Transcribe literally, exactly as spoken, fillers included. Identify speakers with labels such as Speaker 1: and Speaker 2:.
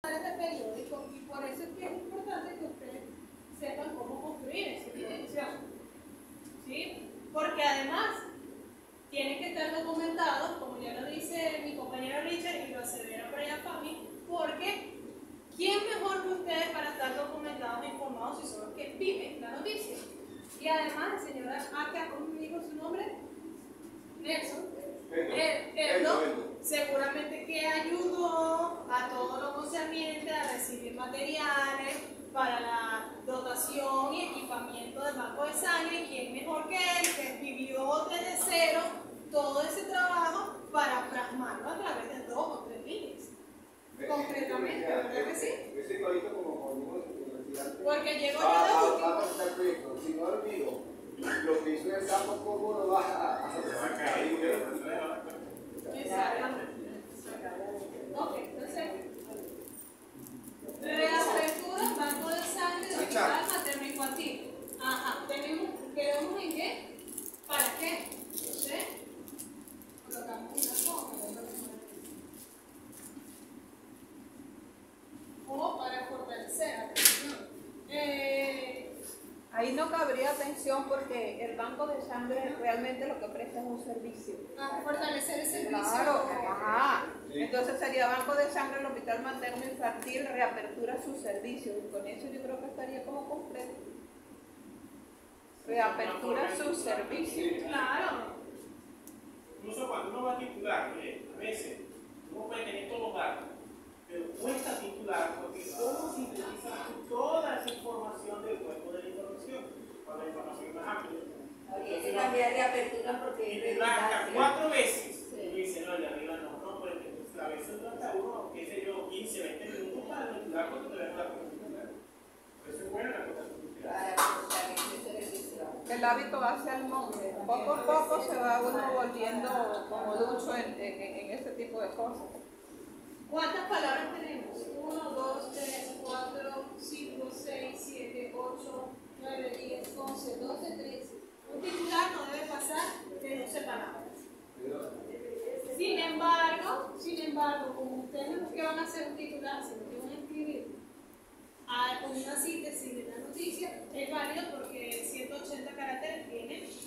Speaker 1: este periódico y por eso es que es importante que ustedes sepan cómo construir esa información, ¿sí? Porque además tienen que estar documentados, como ya lo dice mi compañero Richard y lo asevera Brian Fami, porque ¿quién mejor que ustedes para estar documentados e informados si son los que viven la noticia? Y además, el señor acá, ¿cómo me dijo su nombre? Nelson. Eh, Erdo, seguramente que ayudó a todo lo concerniente a recibir materiales para la dotación y equipamiento del banco de sangre. ¿Quién mejor que él, que vivió desde cero todo ese trabajo para plasmarlo a través de dos o tres líneas? Concretamente, ¿verdad que sí?
Speaker 2: Ese igualito como cuando
Speaker 1: porque llegó yo de
Speaker 2: último. Si no olvido, lo que hizo el campo, ¿cómo lo vas a hacer?
Speaker 1: Exactamente. Ok, entonces, reapertura, banco de sangre, de hospital materno infantil. Ajá, tenemos, ¿quedamos en qué? ¿Para qué? ¿Sí? Colocamos una coma. O para fortalecer atención. Eh,
Speaker 3: Ahí no cabría atención porque el banco de sangre realmente lo que presta es un servicio.
Speaker 1: a fortalecer el servicio.
Speaker 3: Claro, ajá. Entonces sería banco de sangre, el hospital materno infantil, reapertura sus servicios. Y con eso yo creo que estaría como completo. Reapertura sus servicios.
Speaker 1: Claro.
Speaker 4: Incluso cuando uno va a titular, ¿eh? A veces uno puede tener todos los datos, pero cuesta titular porque cómo sintetizas toda esa información del cuerpo de la información, cuando la información es más amplia.
Speaker 5: Habría que cambiar de apertura porque es
Speaker 4: titular cuatro veces.
Speaker 5: Sí.
Speaker 4: Y dice, no, de arriba no, no puede tener. A veces hasta uno, qué sé yo, quince, veinte minutos para titular cuando te ves la titular. Por eso es buena la cosa.
Speaker 5: Para fortalecer ese servicio.
Speaker 3: El hábito hace al monje. Poco a poco se va uno volviendo como ducho en, en, en ese tipo de cosas.
Speaker 1: ¿Cuántas palabras tenemos? uno, dos, tres, cuatro, cinco, seis, siete, ocho, nueve, diez, once, doce, trece. Un titular no debe pasar de doce palabras. Sin embargo, sin embargo, como ustedes no que van a hacer un titular, sino que van a escribir a una síntesis de la noticia, es válido porque ciento ochenta caracteres tiene